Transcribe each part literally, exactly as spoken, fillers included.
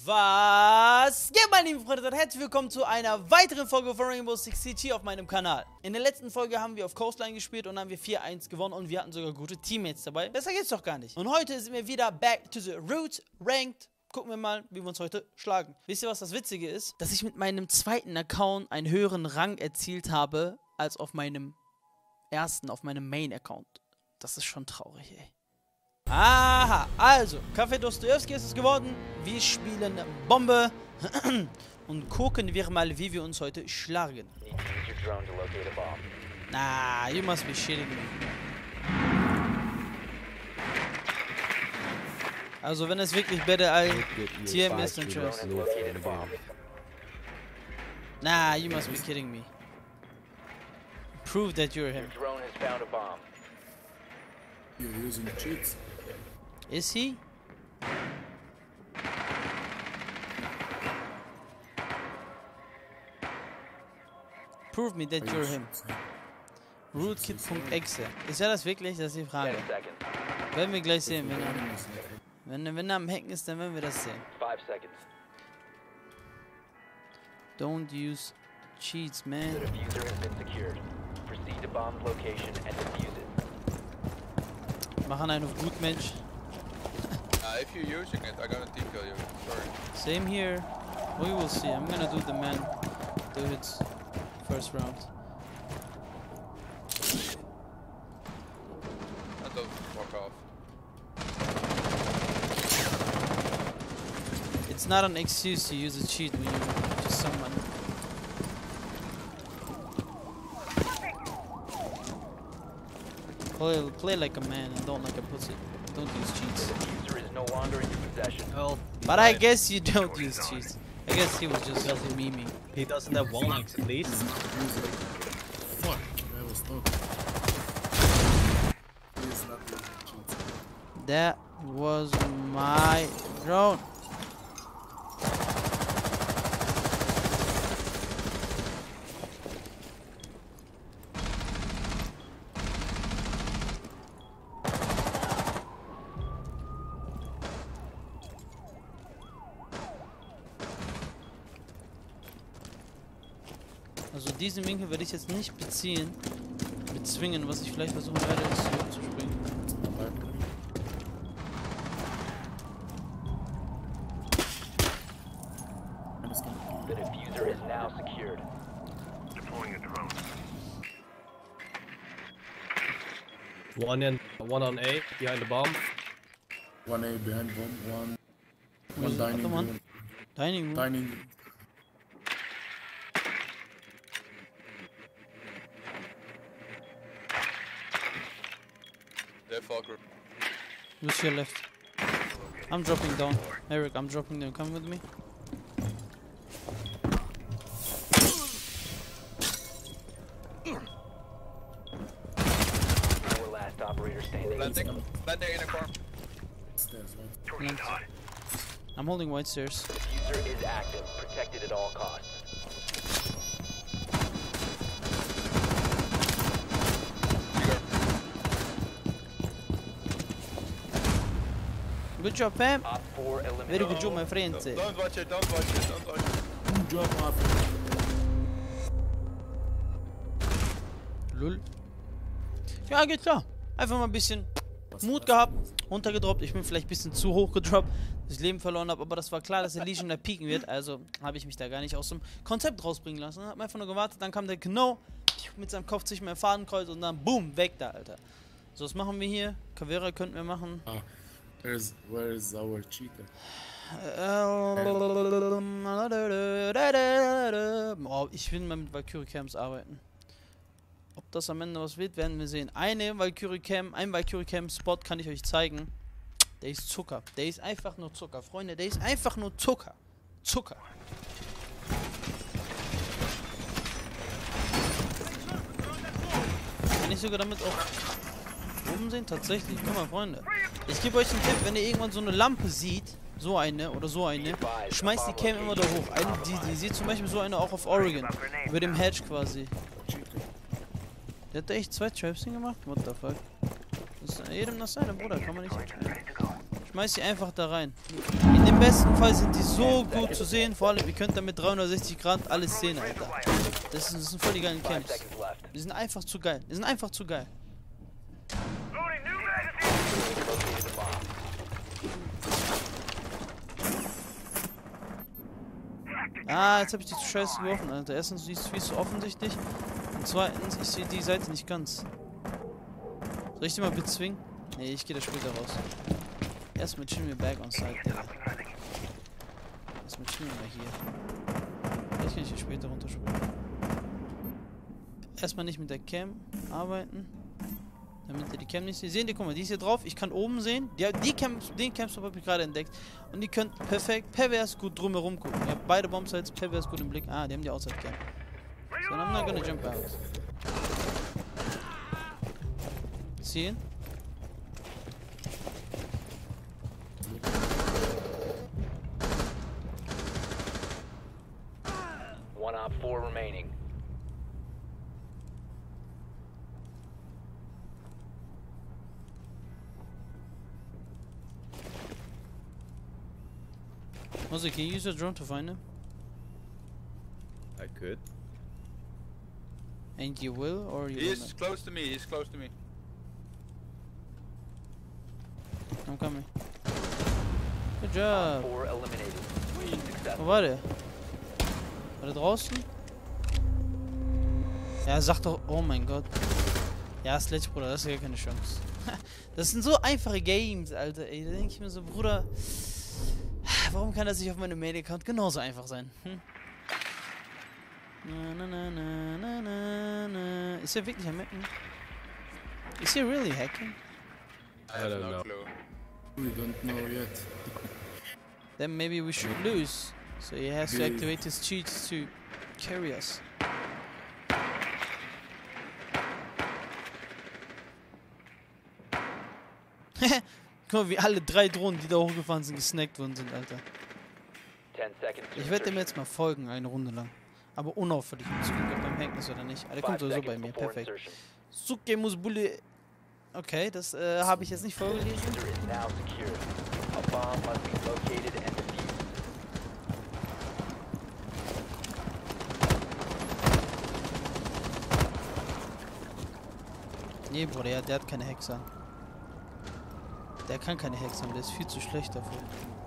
Was geht, meine lieben Freunde, und herzlich willkommen zu einer weiteren Folge von Rainbow Six Siege hier auf meinem Kanal. In der letzten Folge haben wir auf Coastline gespielt und haben wir vier eins gewonnen und wir hatten sogar gute Teammates dabei. Besser geht's doch gar nicht. Und heute sind wir wieder back to the root, ranked. Gucken wir mal, wie wir uns heute schlagen. Wisst ihr, was das Witzige ist? Dass ich mit meinem zweiten Account einen höheren Rang erzielt habe, als auf meinem ersten, auf meinem Main-Account. Das ist schon traurig, ey. Aha, also, Kaffee Dostojewski ist es geworden. Wir spielen Bombe und gucken wir mal, wie wir uns heute schlagen. Nah, you must be shitting me. Also, wenn es wirklich Better T M ist, dann tschüss. Nah, you must be kidding me. Prove that you're him. You're using cheats. Is he? Prove me that you're him. Rootkit.exe. Ist er das wirklich? Das ist die Frage. Werden wir gleich sehen, wenn er, wenn, wenn er am Hacken ist, dann werden wir das sehen. Don't use cheats, man. Machen einen auf gut, Mensch. Uh, if you're using it, I'm gonna team kill you. Sorry. Same here. We will see. I'm gonna do the man. Do hits first round. And don't walk off. It's not an excuse to use a cheat when you just someone. Play, play like a man and don't like a pussy. Don't use cheats. No longer in your possession. Well, but I guess you don't use cheats. I guess he was just doesn't memeing. He doesn't have one axe at least. Fuck, I was talking. He's not using cheats. That was my drone. Also diesen Winkel werde ich jetzt nicht beziehen, bezwingen, was ich vielleicht versuchen werde, ist hier zu springen. The diffuser is now secured. Deploying a drone. One in, one on A, behind the bomb. One A behind bomb, one, Where's one the dining other one? room. Dining room. Dining. Dead Falker. Who's your left? I'm dropping down. Eric, I'm dropping down. Come with me. Our last operator standing. Landing. Landing in a car. Stairs, right? Torch hot. I'm holding white stairs. Diffuser is active, protected at all costs. Good job, fam. Op four eliminated. Very good job, my friend. Don't, don't watch it, don't watch it, don't watch it. Good job, Marvin. Lull. Ja, geht klar. Einfach mal ein bisschen Mut gehabt, runtergedroppt. Ich bin vielleicht ein bisschen zu hoch gedroppt, dass ich Leben verloren habe, aber das war klar, dass der Legion da pieken wird. Also habe ich mich da gar nicht aus dem Konzept rausbringen lassen. Hab einfach nur gewartet, dann kam der Kno mit seinem Kopf zwischen meinem Fadenkreuz und dann boom, weg da, Alter. So, was machen wir hier? Caveira könnten wir machen. Ah, where's, where is our cheater? Oh, ich will mal mit Valkyrie Camps arbeiten. Ob das am Ende was wird, werden wir sehen. Eine Valkyrie Camp, ein Valkyrie Camp Spot kann ich euch zeigen. Der ist Zucker. Der ist einfach nur Zucker, Freunde. Der ist einfach nur Zucker. Zucker. Kann ich sogar damit auch oben sehen? Tatsächlich. Guck mal, Freunde. Ich gebe euch einen Tipp, wenn ihr irgendwann so eine Lampe seht, so eine oder so eine, schmeißt die Cam immer da hoch. Eine, die, die sieht zum Beispiel so eine auch auf Oregon. Über dem Hedge quasi. Der hat da echt zwei Traps hingemacht? What the fuck? Das ist jedem nach seinem Bruder, kann man nicht so Schmeiß sie einfach da rein. In dem besten Fall sind die so gut zu sehen. Vor allem, ihr könnt damit dreihundertsechzig Grad alles sehen, Alter. Das sind, das sind voll die geilen Five Camps. seconds left. Die sind einfach zu geil. Die sind einfach zu geil. Loading new magazine. Located the bomb. Ah, jetzt habe ich die zu scheiße geworfen, Alter. Erstens, die ist viel zu offensichtlich. Und zweitens, ich sehe die Seite nicht ganz. Soll ich die mal bezwingen? Nee, ich gehe da später raus. Erstmal chillen wir back on site, Digga. Erstmal chillen wir hier. Vielleicht kann ich hier später runterspringen. Erstmal nicht mit der Cam arbeiten. Damit ihr die Cam nicht seht. Sehen die, guck mal, die ist hier drauf. Ich kann oben sehen. Die, die Cam, den Campstop habe ich gerade entdeckt. Und die könnt perfekt, pervers gut drumherum gucken. Ihr habt beide Bombsites pervers gut im Blick. Ah, die haben die Outside Cam. So, I'm not gonna jump out. Ziehen. One op four remaining. Also, can you use your drone to find him? I could. And you will, or you He will is not? close to me, he's close to me. I'm coming. Good Op job. four eliminated. Mission Wo successful. war der? War der draußen? Ja, sag doch, oh mein Gott. Ja, Sledge, Bruder, das ist ja keine Chance. Das sind so einfache Games, Alter, ey. Da denke ich mir so, Bruder, warum kann das nicht auf meinem Mail-Account genauso einfach sein? Hm? Na, na, na, na, na, na, na. Ist er wirklich am Hacken? Is he really hacking? I have don't no know. clue. We don't know yet. Then maybe we should lose. So he has to Yeah. activate his cheats to carry us. Guck mal, wie alle drei Drohnen, die da hochgefahren sind, gesnackt worden sind, Alter. Ten seconds. to Ich werde dem insertion. jetzt mal folgen, eine Runde lang. Aber unauffällig, um zu gucken, ob er am Hacken ist oder nicht. Ah, der kommt Five sowieso bei seconds mir, before perfekt. insertion. Suke Musbule. Okay, das äh, habe ich jetzt nicht vorgelesen. Diffuser is now secured. A bomb must be located and defused. Nee, Bruder, ja, der hat keine Hexe an. Der kann keine Hexe haben, der ist viel zu schlecht dafür.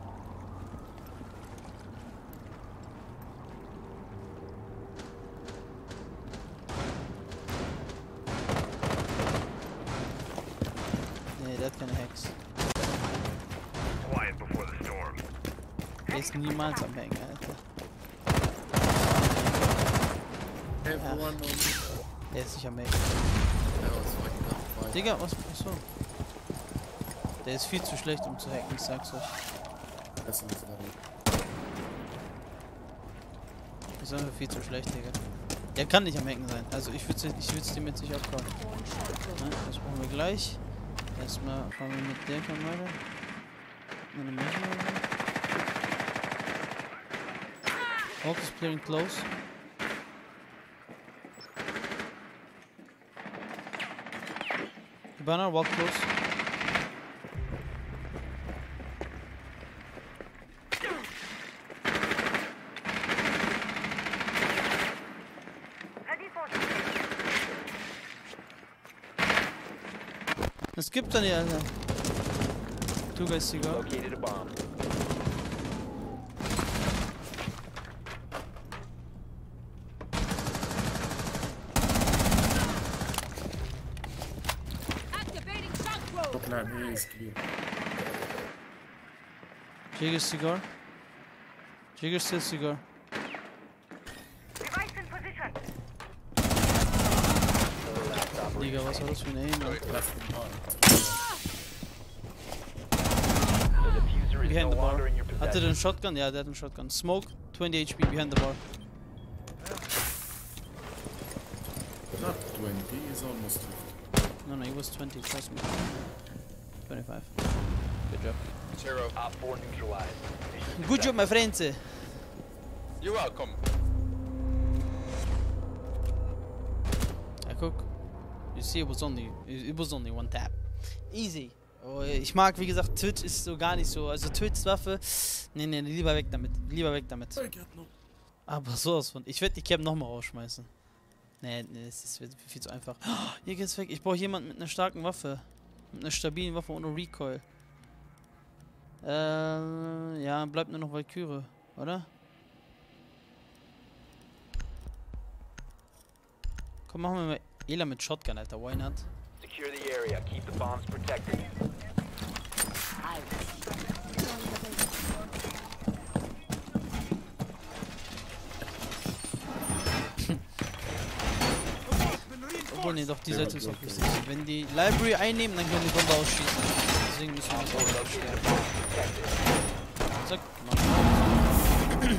Nee, der hat keine Hexe. Quiet before the storm. Der ist niemals am Hängen, Alter. Everyone on me. Der ist nicht am Hängen. That was fucking up fight. Digga, was? Achso. Der ist viel zu schlecht, um zu hacken, ich sag's euch. That's not that. Der ist einfach viel zu schlecht, Digga. Der kann nicht am Hacken sein. Also ich würde ich würd's dem jetzt nicht abkaufen. Ne, das brauchen wir gleich. Erstmal fahren wir mit der Kamera. Eine Messer oder so. Hawk is playing close. Banner, walk close. Es gibt da nicht, Alter. Two guys cigar. Located a bomb. Activating shock probe. Top line here is clear. Jigger cigar. Jigger still cigar. Device in position. Four last operator. Digga, was war das für ein Aim, Alter? Left and hard. The diffuser is Behind no the bar. longer in your Hatte der possession. einen Shotgun? Ja, der hat einen Shotgun. Smoke, twenty H P behind the bar. Not twenty, he's almost fifty. No, no, he was twenty, trust me. twenty-five. Good job. Zero. Op four neutralized. Mission Good job, my friends. You're welcome. I cook. You see, it was only it it was only one tap. Easy. Oh, ich mag, wie gesagt, Twitch ist so gar nicht so. Also Twitchs Waffe. Nee, nee, lieber weg damit. Lieber weg damit. Aber sowas von. Ich werde die Cam nochmal rausschmeißen. Nee, nee, das ist viel zu einfach. Oh, hier geht's weg. Ich brauche jemanden mit einer starken Waffe. Mit einer stabilen Waffe ohne Recoil. Äh, ja, bleibt nur noch Valkyrie, oder? Komm, machen wir mal Ela mit Shotgun, Alter. Why not? Secure the area. Keep the bombs protected. Obwohl, nee, doch, die Seite ist auch wichtig. Wenn die Library einnehmen, dann können die Bombe ausschießen. Deswegen müssen wir das auch aufstellen. Zack, machen wir.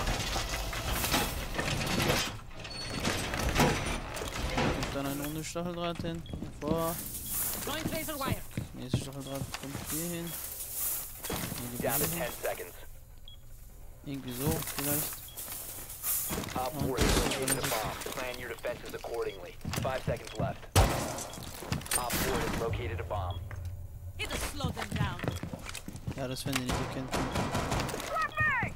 Und dann eine Runde Stacheldraht hin. Vor. Joint laser wire. Nächste Stacheldraht kommt hier hin. Hier die Down to hin. ten seconds. Irgendwie so, vielleicht. Op four is located a bomb. Plan your defenses accordingly. Five seconds left. Op four has located a bomb. It'll slow them down. Ja, das werden die nicht erkennen. Flashbang!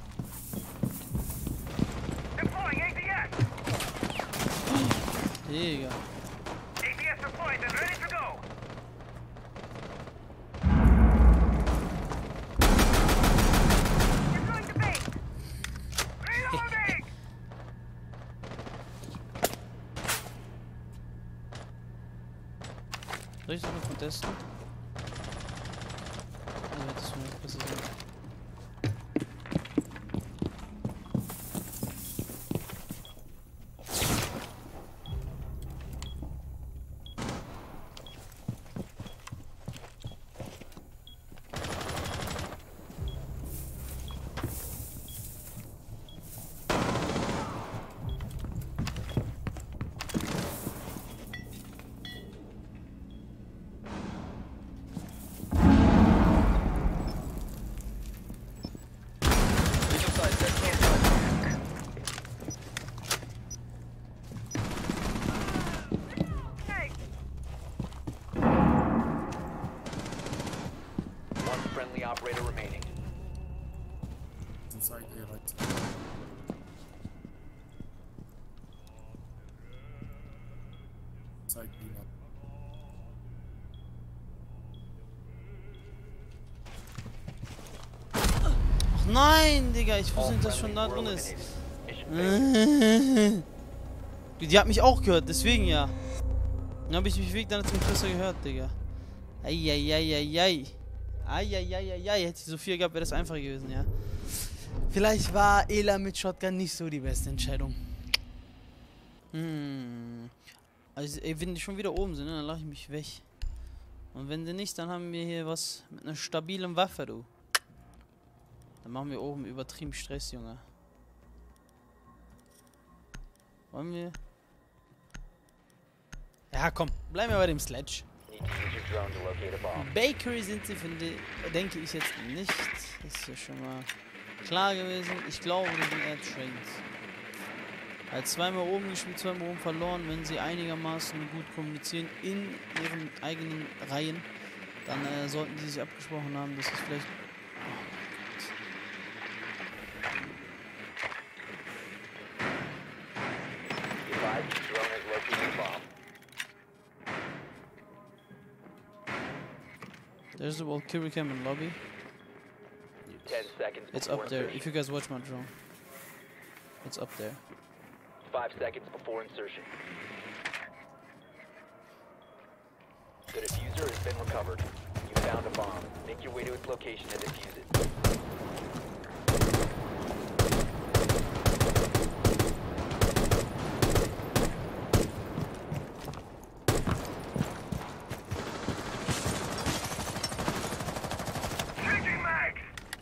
Deploying A T S! Digga. A T S deployed and ready to go! You're going to base! Reloading! Soll ich das noch mal testen? Also, das muss besser sein. One friendly operator remaining. Inside here, right. Inside B now. Ach nein, Digga, ich wusste nicht, dass schon da drin ist. Die hat mich auch gehört, deswegen ja. Dann habe ich mich wirklich dann zum besser gehört, Digga. Eieieiei. Eieieiei. Hätte ich so viel gehabt, wäre das einfacher gewesen, ja. Vielleicht war Ela mit Shotgun nicht so die beste Entscheidung. Hm. Also, ey, wenn die schon wieder oben sind, ne, dann lache ich mich weg. Und wenn sie nicht, dann haben wir hier was mit einer stabilen Waffe, du. Dann machen wir oben übertrieben Stress, Junge. Wollen wir? Ja, komm, bleiben wir bei dem Sledge. Need to use your drone to locate a bomb. Bakery sind sie, finde, denke ich jetzt nicht. Das ist ja schon mal klar gewesen. Ich glaube, die sind eher Trains. Halt zweimal oben gespielt, zweimal oben verloren. Wenn sie einigermaßen gut kommunizieren in ihren eigenen Reihen, dann äh, sollten sie sich abgesprochen haben, dass es vielleicht... Be advised your drone has located a bomb. There's the Valkyrie cam in lobby. Ten seconds It's before up there. insertion. If you guys watch my drone, it's up there. Five seconds before insertion. The diffuser has been recovered. You found a bomb. Make your way to its location and defuse it. Changing mags!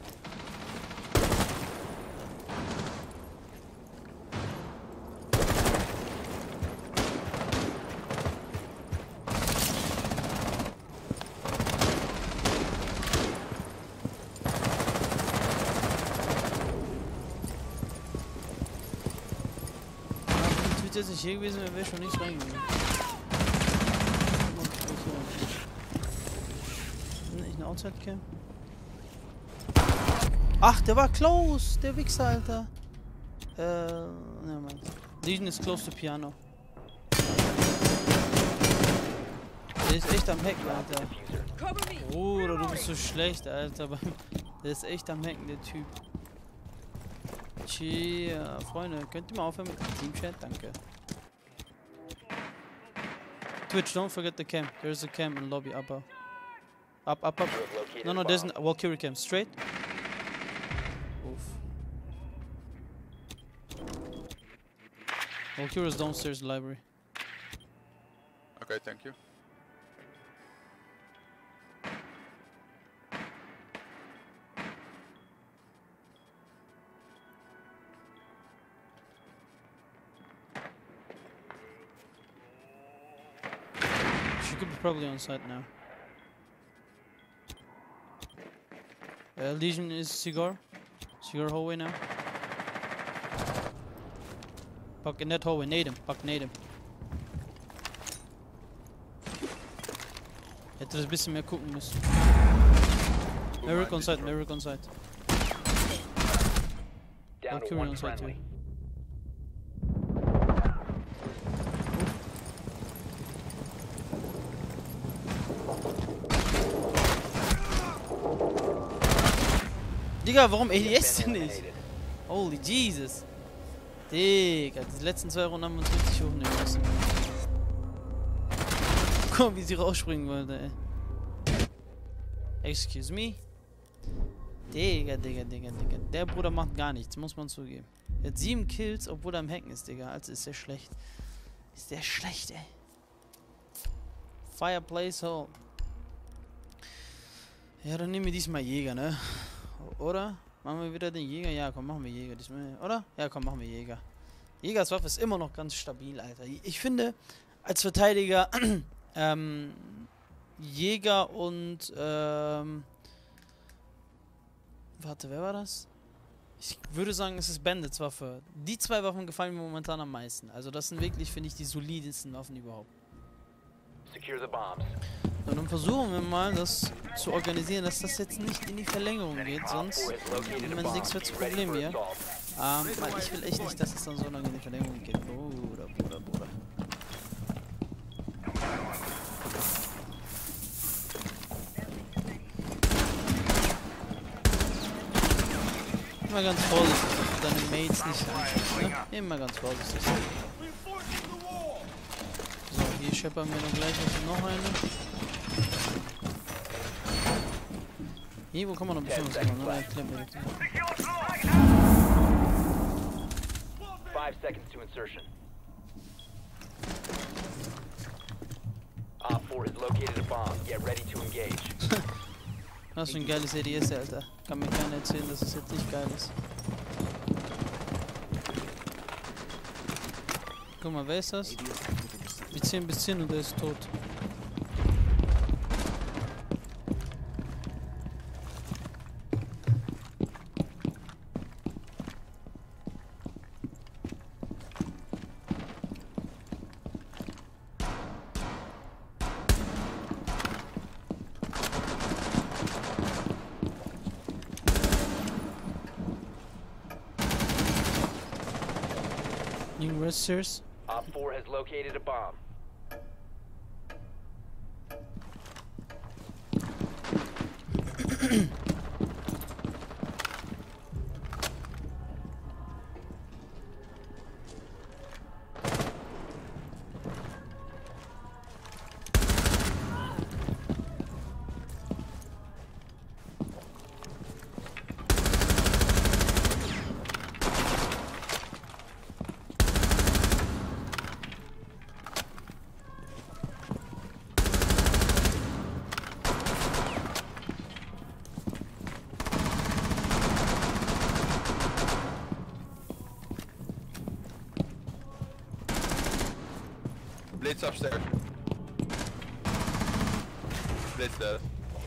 Wenn Twitter jetzt nicht hier gewesen wäre, wäre schon nichts reingegangen. Inside Cam. Ach, der war close, der Wichser, Alter. Äh, ne, Mann. Legion ist close to Piano. Der ist echt am Hacken, Alter. Cover me. Bruder, du bist so schlecht, Alter. Der ist echt am Hacken, der Typ. Cheer, Freunde, könnt ihr mal aufhören mit dem Teamchat? Danke. Twitch, don't forget the cam. There's a cam in lobby upper. Up, up, up. No, no, there's a Valkyrie cam. Straight. Oof. Valkyrie is downstairs library. Okay, thank you. She could be probably on site now. Uh, Legion is Cigar. Cigar hallway now. Puck in that hallway. Nade him. Puck, nade him. Hätte das ein bisschen mehr gucken müssen. Merrick on site, Merrick on site. Down to Valkyrie one on site too. friendly. Digga, warum A D S Been denn nicht? eliminated. Holy Jesus. Digga, die letzten zwei Runden haben wir uns richtig hochnehmen müssen. Guck mal, wie sie rausspringen wollte, ey. Excuse me? Digga, Digga, Digga, Digga. Der Bruder macht gar nichts, muss man zugeben. Er hat sieben Kills, obwohl er am Hacken ist, Digga. Also ist der schlecht. Ist der schlecht, ey. Fireplace Home. Ja, dann nehmen wir diesmal Jäger, ne? Oder? Machen wir wieder den Jäger? Ja, komm, machen wir Jäger diesmal. Oder? Ja, komm, machen wir Jäger. Jägers Waffe ist immer noch ganz stabil, Alter. Ich finde, als Verteidiger, ähm, Jäger und, ähm, warte, wer war das? Ich würde sagen, es ist Bandits Waffe. Die zwei Waffen gefallen mir momentan am meisten. Also das sind wirklich, finde ich, die solidesten Waffen überhaupt. Secure the bombs. Und dann versuchen wir mal, das zu organisieren, dass das jetzt nicht in die Verlängerung geht, sonst wenn man nichts wird zu Problem hier. Ähm, weil ich will echt nicht, dass es dann so lange in die Verlängerung geht. Bruder, Bruder, Bruder. Immer ganz vorsichtig, dass du deine Mates nicht anschießt, ne? Immer ganz vorsichtig. So, hier scheppern wir noch gleich noch eine. Hier, wo kann man noch ein bisschen was machen? Ne? Erklär mir das. Five seconds to insertion. Op four has located a bomb. Get ready to engage. Was für ein geiles A D S, Alter. Kann mir keiner erzählen, dass es jetzt nicht geil ist. Guck mal, wer ist das? Wir zählen bis zehn und er ist tot. New resters. Op four has located a bomb. Blitz upstairs. Blitz dead.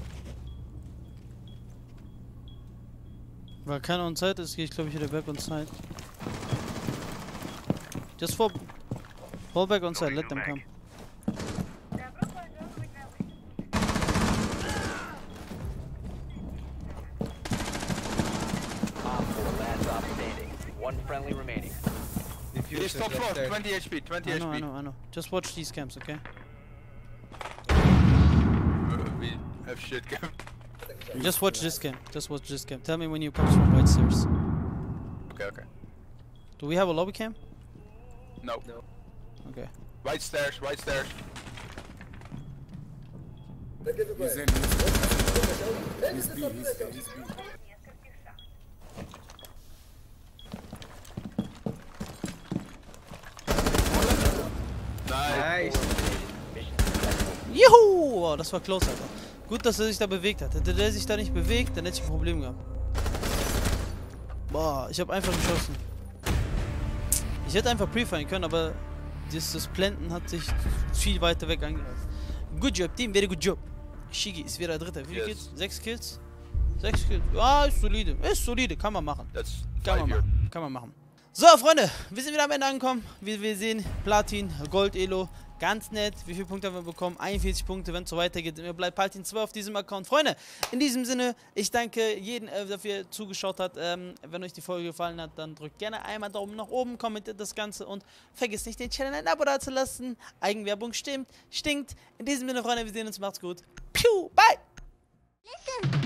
Weil keiner on site ist, gehe ich glaube ich wieder back on site. Just fall, fall back on site, let them come. One friendly remaining. It is top floor, twenty H P, twenty I know, I H P. know, I know. Just watch these camps, okay? Uh, we have shit cam. Just watch this camp. Just watch this camp. Tell me when you come from right stairs. Okay, okay. Do we have a lobby cam? No. Okay. Right stairs, right stairs. He's in. He's B. He's, he's B. Nice. Juhu! Wow, das war close, Alter. Gut, dass er sich da bewegt hat. Hätte der sich da nicht bewegt, dann hätte ich ein Problem gehabt. Boah, ich habe einfach geschossen. Ich hätte einfach prefire können, aber das, das Blenden hat sich viel weiter weg angehört. Good job, Team, very good job. Shigi ist wieder Dritter. Wie viele Yes. Kills? Sechs Kills? Sechs Kills. Ja, ist solide. Ist solide, kann man machen. That's Kann man five here. machen. Kann man machen. So, Freunde, wir sind wieder am Ende angekommen. Wie wir sehen, Platin, Gold, Elo. Ganz nett. Wie viele Punkte haben wir bekommen? einundvierzig Punkte, wenn es so weitergeht. Mir bleibt Platin zwei auf diesem Account. Freunde, in diesem Sinne, ich danke jedem, äh, dafür zugeschaut hat. Ähm, wenn euch die Folge gefallen hat, dann drückt gerne einmal Daumen nach oben, kommentiert das Ganze und vergesst nicht, den Channel ein Abo da zu lassen. Eigenwerbung stimmt, stinkt. In diesem Sinne, Freunde, wir sehen uns. Macht's gut. Piu, bye. Listen.